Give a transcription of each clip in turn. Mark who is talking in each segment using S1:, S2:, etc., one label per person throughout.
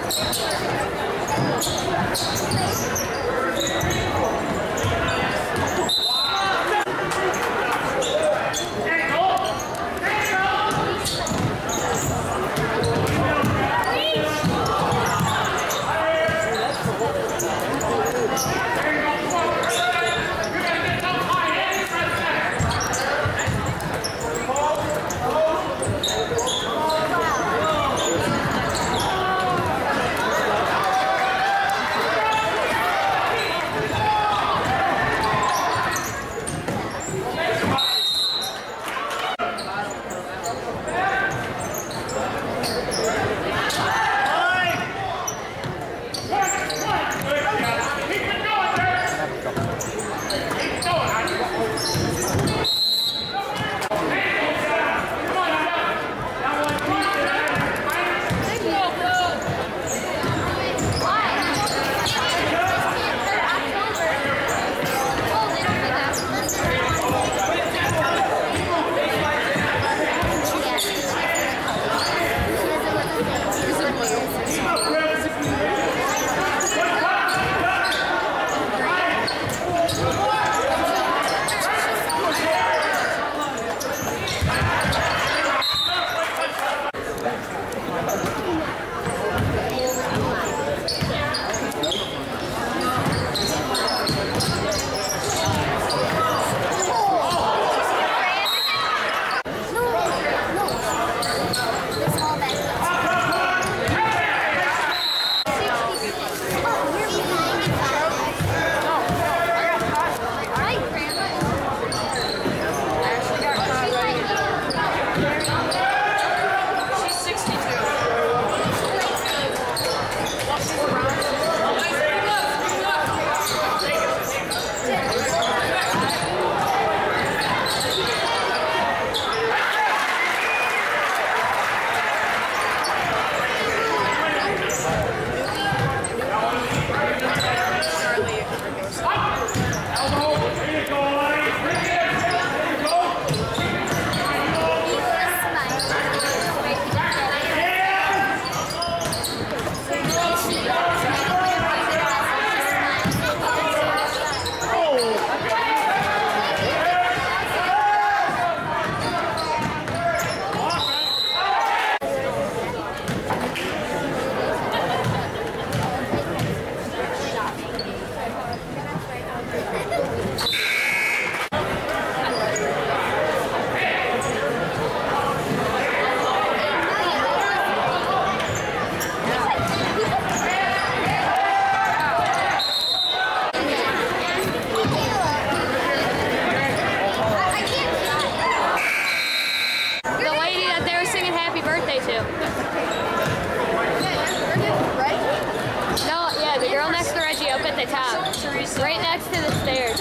S1: Right next to the stairs.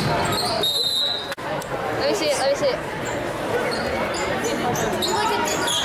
S1: Let me see it. Look at this.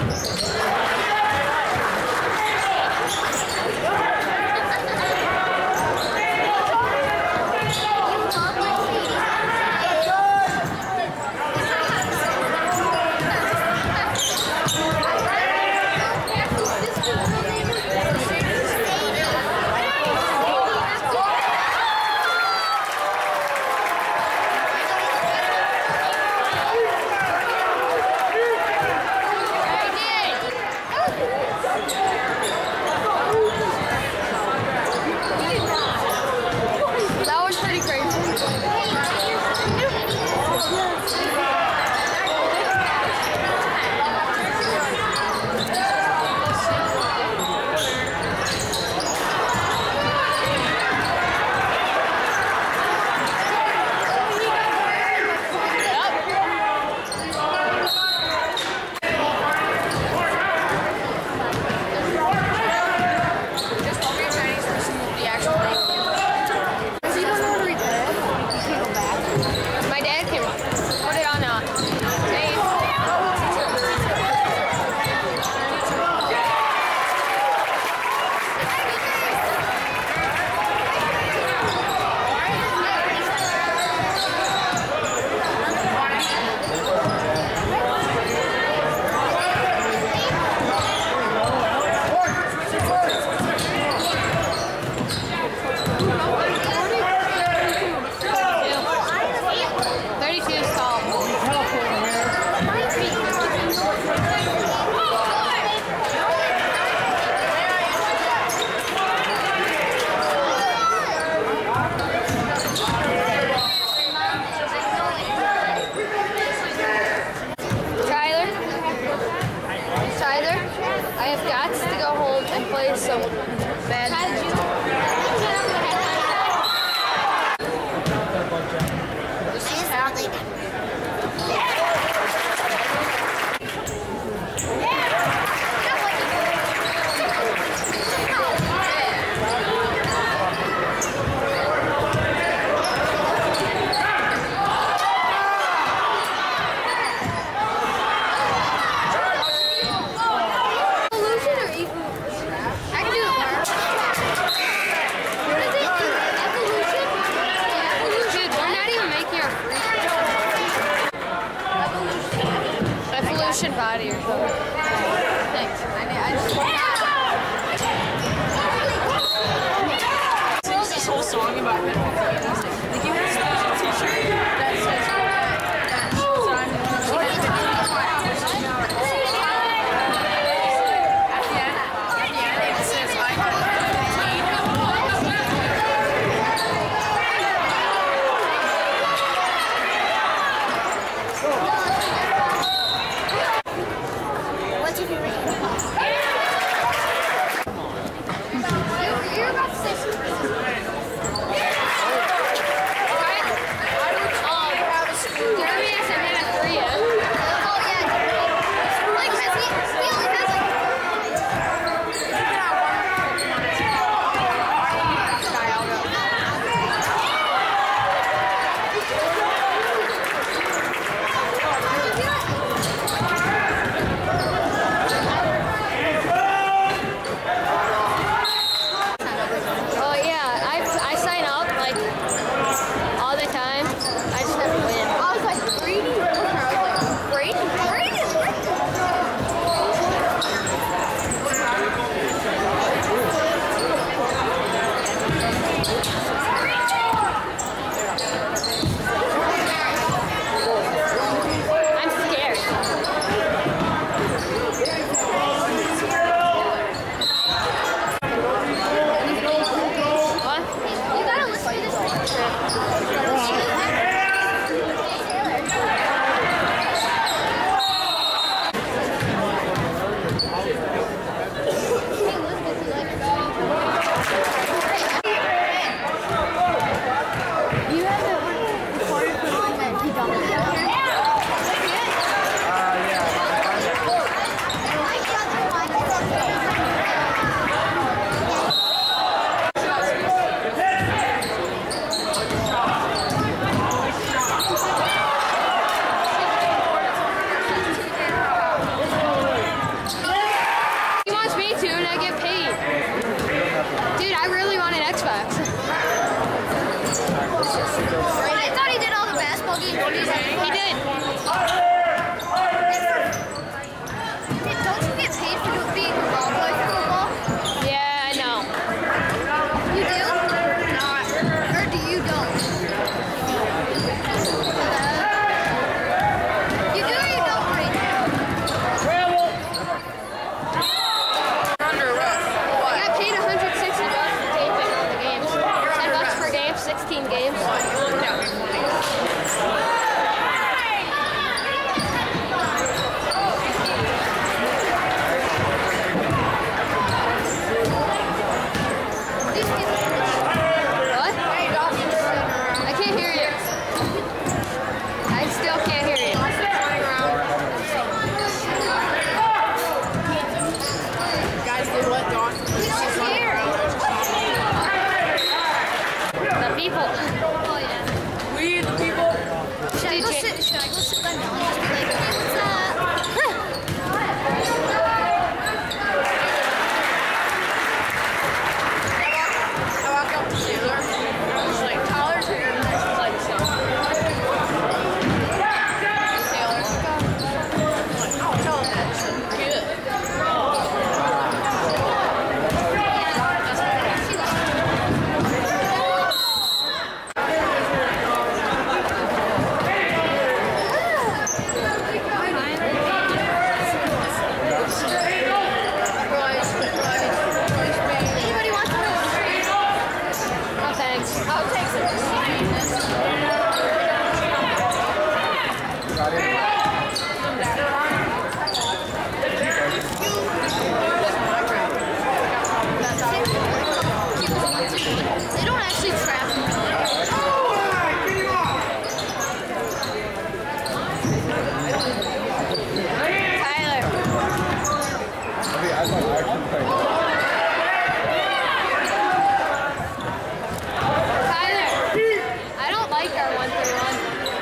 S1: So bad.
S2: I can do it.
S1: to and I get paid. Dude, I really want an Xbox.
S2: I thought he did all the basketball games.
S1: He did.
S2: Don't you get paid for being a ball boy for football?
S1: Yeah, I know.
S2: You do? Not. Or do you don't? You do or you don't right now?
S3: Under arrest.
S1: I got paid $160 for taping all the games. $10 per game, 16 games. What? I can't hear you. I still can't hear you.
S3: Guys, they let Dawson.
S2: We don't care.
S1: The people.
S2: Oh yeah.
S3: We the people.
S2: Should I go sit down and just be like, hey, what's up?
S3: I walk up to Taylor. I was like, Tyler's here. And she's like, so. Taylor. I'm like, oh, tell him that. She's like, good.
S2: Anybody want some?
S1: No thanks.
S2: I'll take They don't actually trap them.
S1: Tyler. Tyler. I don't like our 1-3-1.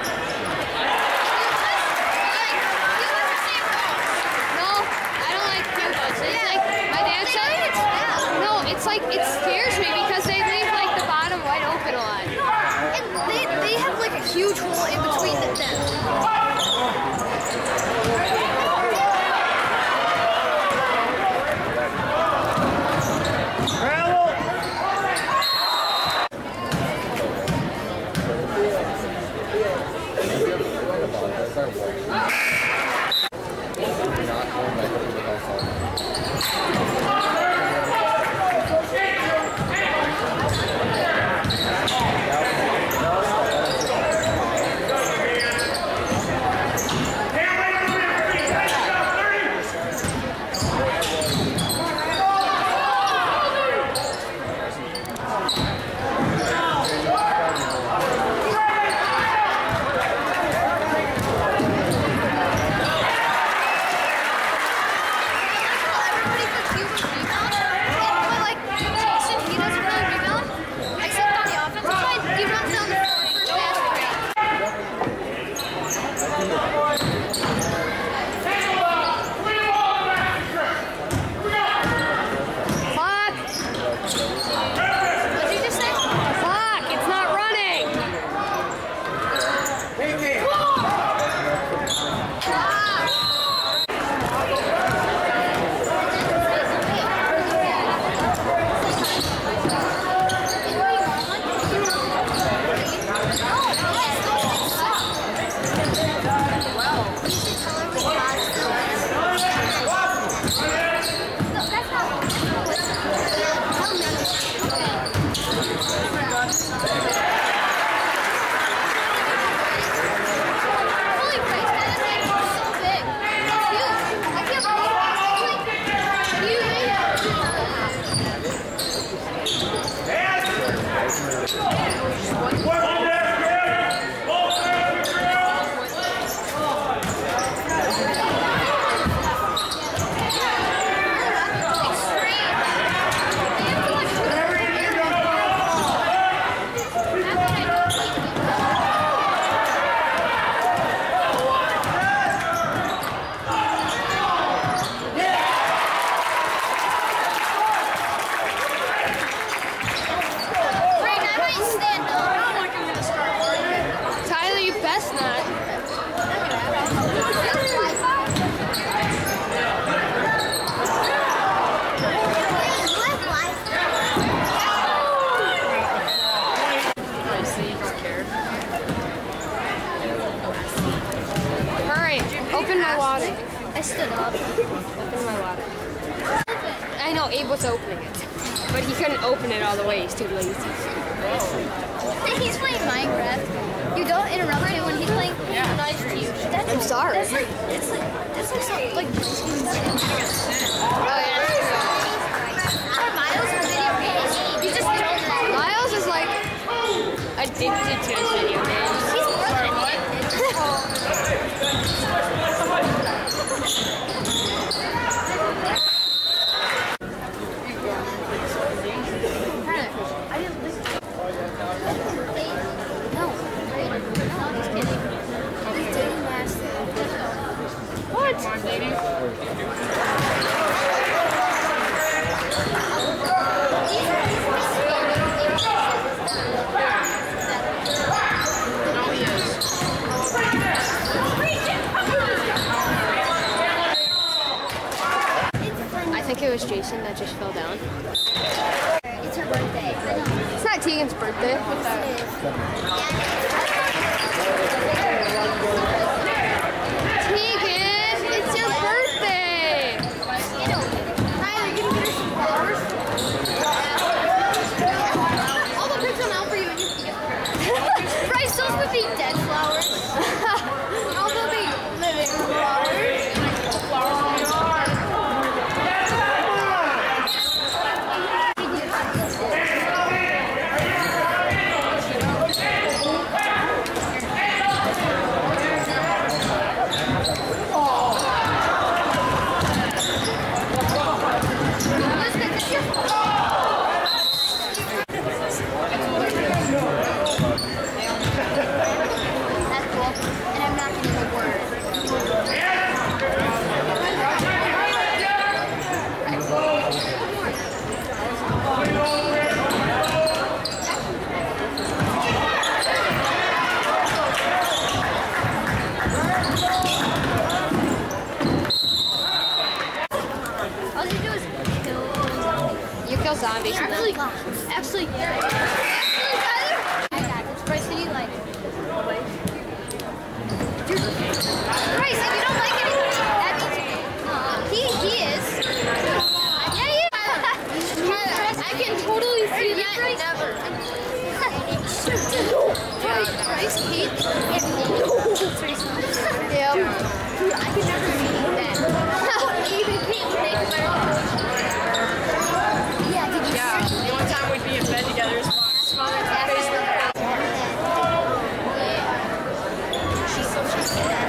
S1: No, I don't like Cuba. It's like my dad said. No, it's like it scares me because they leave like the bottom wide open a lot.
S2: And they have like a huge hole in between them.
S1: Gabe was opening it, but he couldn't open it all the way. He's too lazy.
S2: He's playing Minecraft. You don't interrupt him when he's playing.
S3: Yeah.
S2: Nice to you.
S1: I'm sorry.
S2: That's like something like.
S1: Oh yeah.
S2: Miles in video games. You just don't know.
S1: Miles is like addicted to his video games.
S2: He's more than addicted.
S1: I think it was Jason that just fell down.
S2: It's her birthday.
S1: It's not Tegan's birthday. Tegan, it's your birthday.
S2: All the picks come out for you and you can get them. Bryce, those would be dead flowers. All will be living flowers. That's cool. And I'm not going to say a word. All you do is kill zombies.
S1: You kill zombies.
S2: Actually, Tyler. I got this. Bryce, can you like? Bryce, if you don't like anything, that means he is. Yeah, he is. I can totally see that. Never. Bryce hates
S1: Yep.
S2: Dude, I can never see that. Even can't make Yeah, did you
S3: Yeah, the only time we'd be in bed together is smothering the basement.
S2: She's so cute.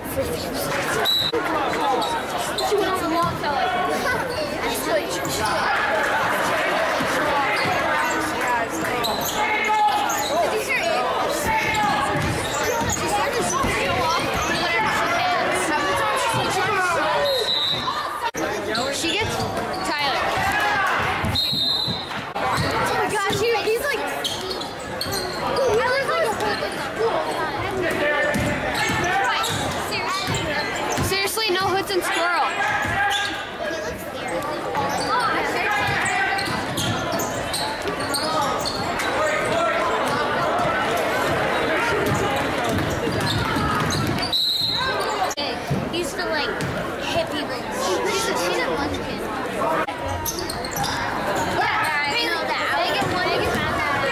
S2: She went on a walk though.
S1: She gets Tyler.
S2: Oh my gosh, he's like. I look like a hood.
S1: Seriously, no hoods and squirrel.
S2: He's the like hippie one. She's a munchkin. Yeah, I know that. I get one. I get found out.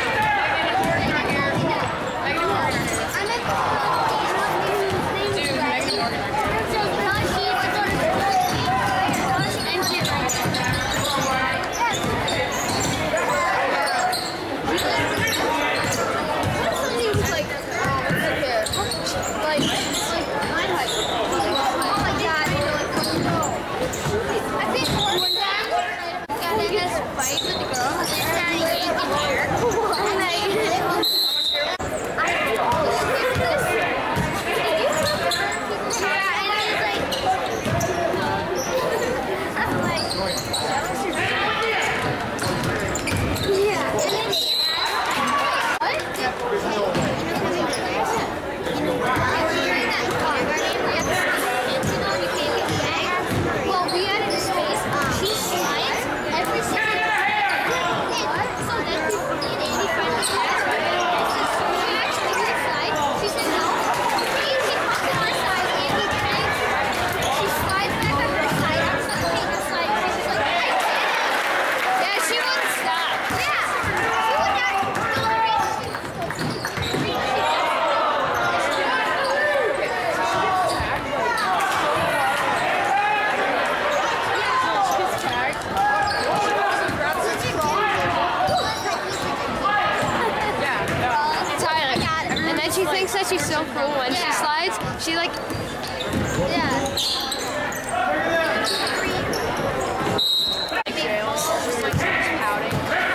S3: Dude, Megan Morgan.
S2: Fight with the girl, and then started yanking hair. And well, we had a space. She slides every single
S1: she thinks that she's so cool when she slides. She like,
S3: Just like pouting.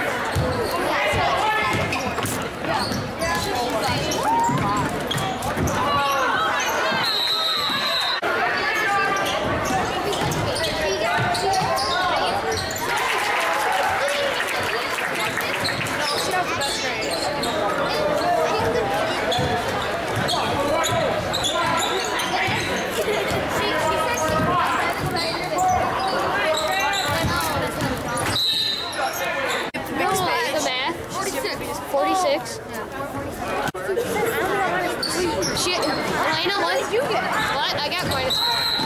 S1: the math. 46. She, Elena, what did you get? What? I got minus.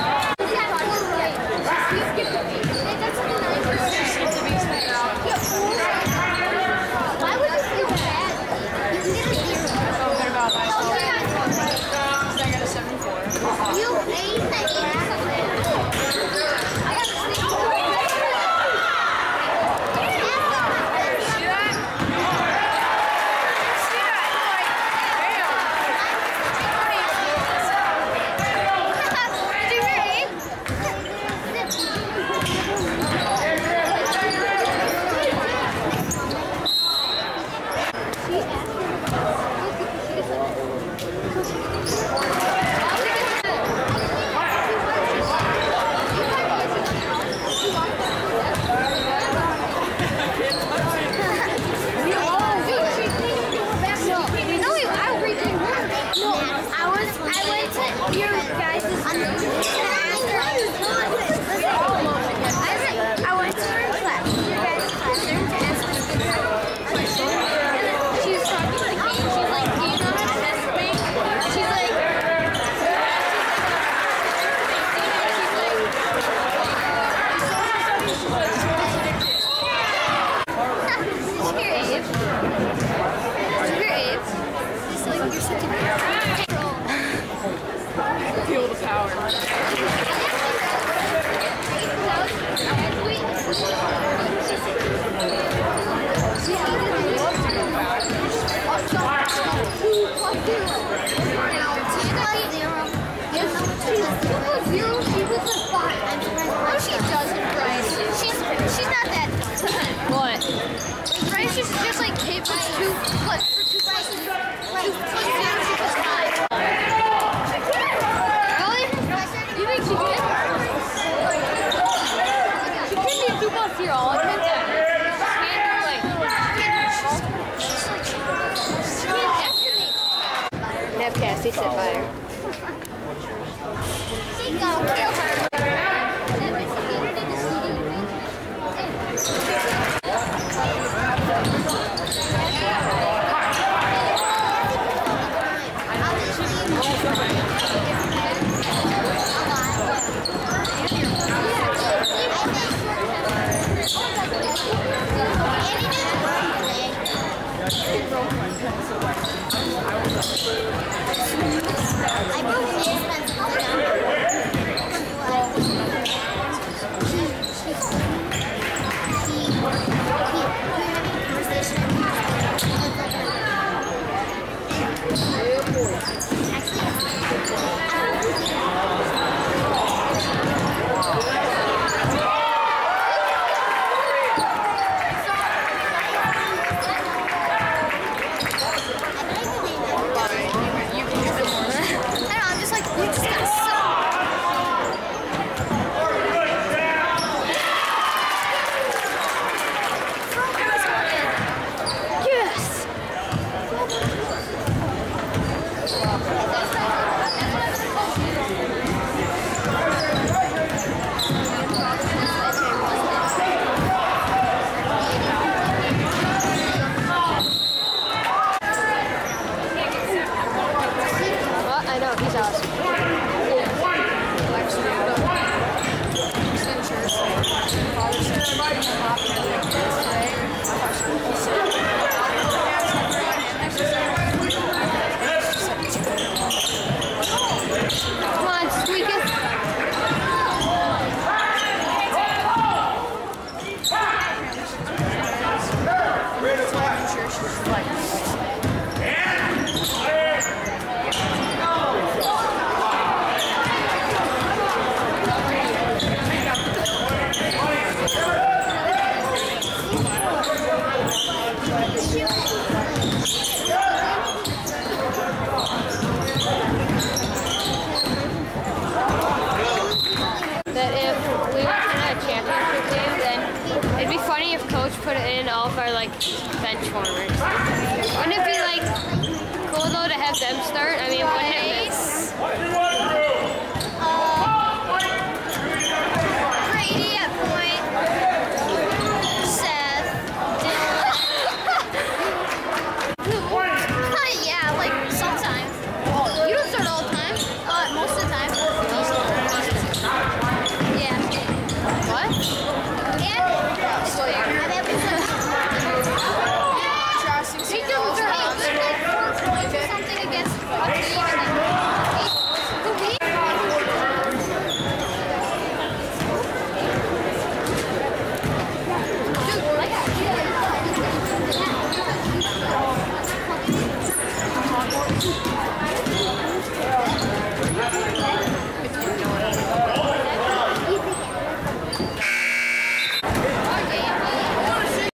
S2: Why would you feel bad? You can get a zero.
S3: I felt good about myself. I got a 74.
S2: You ate the
S3: Feel the power.
S2: Yes. Bryce used to just like hit for 2 plus 0 equals 5.
S1: Really? You think she did? She could be 2 plus 0. I'll admit that. Cassie said butter.
S2: She gonna kill her. I broke the
S1: Come on, squeak us